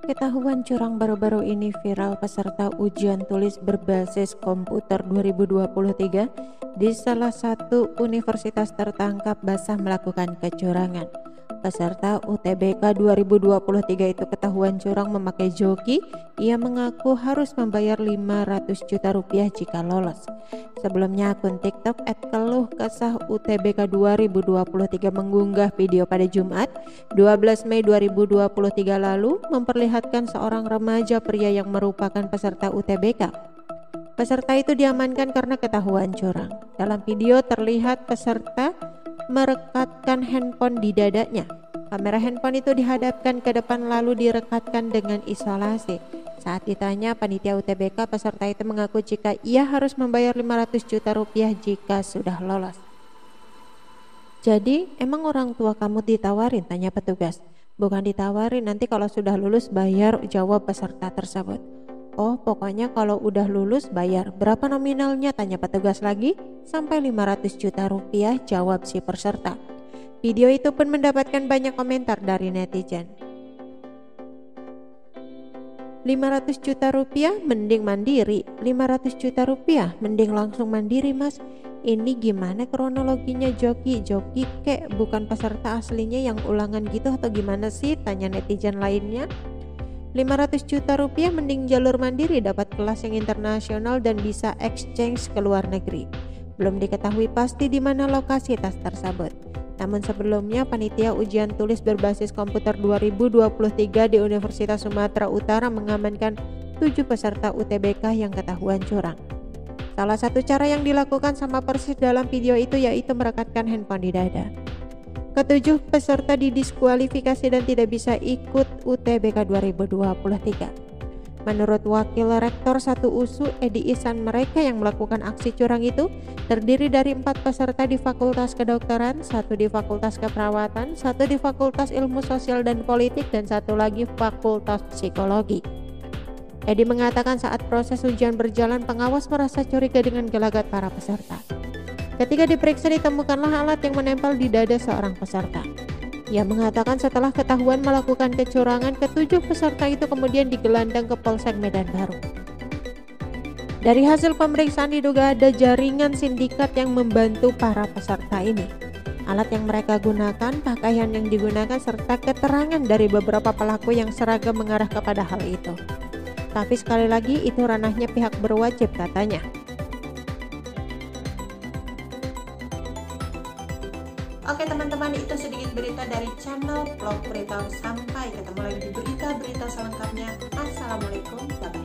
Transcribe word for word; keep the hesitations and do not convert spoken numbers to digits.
Ketahuan curang baru-baru ini viral peserta ujian tulis berbasis komputer dua ribu dua puluh tiga di salah satu universitas tertangkap basah melakukan kecurangan. Peserta U T B K dua ribu dua puluh tiga itu ketahuan curang memakai joki. Ia mengaku harus membayar lima ratus juta rupiah jika lolos. Sebelumnya akun TikTok et keluh kesah U T B K dua ribu dua puluh tiga mengunggah video pada Jumat dua belas Mei dua ribu dua puluh tiga lalu memperlihatkan seorang remaja pria yang merupakan peserta U T B K. Peserta itu diamankan karena ketahuan curang. Dalam video terlihat peserta merekatkan handphone di dadanya. Kamera handphone itu dihadapkan ke depan lalu direkatkan dengan isolasi. Saat ditanya panitia U T B K, peserta itu mengaku jika ia harus membayar lima ratus juta rupiah jika sudah lolos. Jadi emang orang tua kamu ditawarin? Tanya petugas. Bukan ditawarin, nanti kalau sudah lulus bayar, jawab peserta tersebut. Oh, pokoknya kalau udah lulus bayar. Berapa nominalnya? Tanya petugas lagi. Sampai lima ratus juta rupiah, jawab si peserta. Video itu pun mendapatkan banyak komentar dari netizen. lima ratus juta rupiah mending mandiri. lima ratus juta rupiah mending langsung mandiri, Mas. Ini gimana kronologinya joki? Joki kek, bukan peserta aslinya yang ulangan gitu atau gimana sih? Tanya netizen lainnya. lima ratus juta rupiah mending jalur mandiri, dapat kelas yang internasional dan bisa exchange ke luar negeri. Belum diketahui pasti di mana lokasi tas tersebut. Namun sebelumnya panitia ujian tulis berbasis komputer dua ribu dua puluh tiga di Universitas Sumatera Utara mengamankan tujuh peserta U T B K yang ketahuan curang. Salah satu cara yang dilakukan sama persis dalam video itu yaitu merekatkan handphone di dada. Ketujuh peserta didiskualifikasi dan tidak bisa ikut U T B K dua ribu dua puluh tiga. Menurut Wakil Rektor satu U S U, Edi Ihsan, mereka yang melakukan aksi curang itu terdiri dari empat peserta di Fakultas Kedokteran, satu di Fakultas Keperawatan, satu di Fakultas Ilmu Sosial dan Politik, dan satu lagi Fakultas Psikologi. Edi mengatakan saat proses ujian berjalan, pengawas merasa curiga dengan gelagat para peserta. Ketika diperiksa ditemukanlah alat yang menempel di dada seorang peserta. Ia mengatakan setelah ketahuan melakukan kecurangan, ketujuh peserta itu kemudian digelandang ke Polsek Medan Baru. Dari hasil pemeriksaan diduga ada jaringan sindikat yang membantu para peserta ini. Alat yang mereka gunakan, pakaian yang digunakan, serta keterangan dari beberapa pelaku yang seragam mengarah kepada hal itu. Tapi sekali lagi itu ranahnya pihak berwajib, katanya. Oke teman-teman, itu sedikit berita dari channel Vlog Berita. Sampai ketemu lagi di berita-berita selengkapnya. Assalamualaikum.